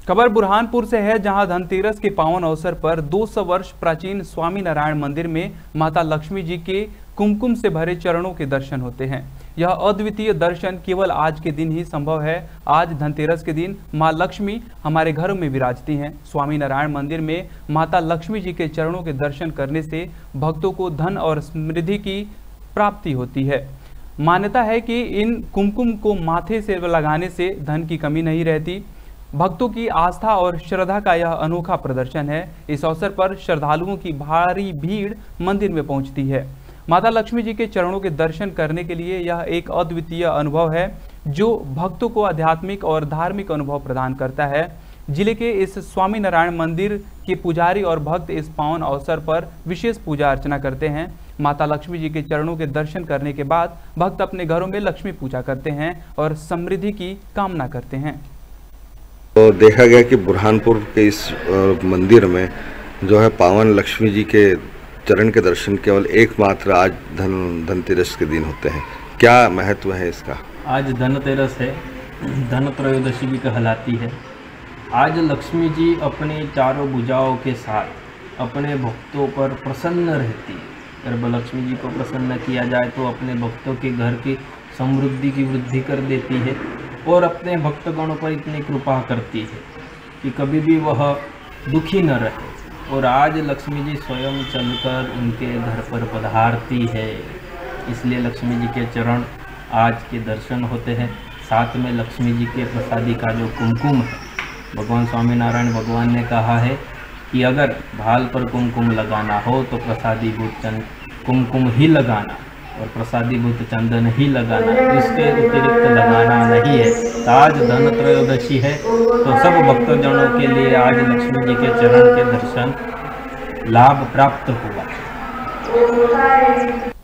खबर बुरहानपुर से है, जहां धनतेरस के पावन अवसर पर 200 वर्ष प्राचीन स्वामी नारायण मंदिर में माता लक्ष्मी जी के कुमकुम से भरे चरणों के दर्शन होते हैं। यह अद्वितीय दर्शन केवल आज के दिन ही संभव है। आज धनतेरस के दिन मां लक्ष्मी हमारे घरों में विराजती हैं। स्वामी नारायण मंदिर में माता लक्ष्मी जी के चरणों के दर्शन करने से भक्तों को धन और समृद्धि की प्राप्ति होती है। मान्यता है कि इन कुमकुम को माथे से लगाने से धन की कमी नहीं रहती। भक्तों की आस्था और श्रद्धा का यह अनोखा प्रदर्शन है। इस अवसर पर श्रद्धालुओं की भारी भीड़ मंदिर में पहुंचती है। माता लक्ष्मी जी के चरणों के दर्शन करने के लिए यह एक अद्वितीय अनुभव है, जो भक्तों को आध्यात्मिक और धार्मिक अनुभव प्रदान करता है। जिले के इस स्वामी नारायण मंदिर के पुजारी और भक्त इस पावन अवसर पर विशेष पूजा अर्चना करते हैं। माता लक्ष्मी जी के चरणों के दर्शन करने के बाद भक्त अपने घरों में लक्ष्मी पूजा करते हैं और समृद्धि की कामना करते हैं। तो देखा गया कि बुरहानपुर के इस मंदिर में जो है पावन लक्ष्मी जी के चरण के दर्शन केवल एकमात्र आज धनतेरस के दिन होते हैं। क्या महत्व है इसका? आज धनतेरस है, धन त्रयोदशी भी कहलाती है। आज लक्ष्मी जी अपनी चारों भुजाओं के साथ अपने भक्तों पर प्रसन्न रहती है। अगर लक्ष्मी जी को प्रसन्न किया जाए तो अपने भक्तों के घर की समृद्धि की वृद्धि कर देती है और अपने भक्तगणों पर इतनी कृपा करती है कि कभी भी वह दुखी न रहे। और आज लक्ष्मी जी स्वयं चलकर उनके घर पर पधारती है, इसलिए लक्ष्मी जी के चरण आज के दर्शन होते हैं। साथ में लक्ष्मी जी के प्रसादी का जो कुमकुम है, भगवान स्वामीनारायण भगवान ने कहा है कि अगर भाल पर कुमकुम लगाना हो तो प्रसादीभूत कुमकुम ही लगाना और प्रसादीभूत चंदन ही लगाना, इसके अतिरिक्त लगाना नहीं है। तो आज धन त्रयोदशी है तो सब भक्तजनों के लिए आज लक्ष्मी जी के चरण के दर्शन लाभ प्राप्त हुआ।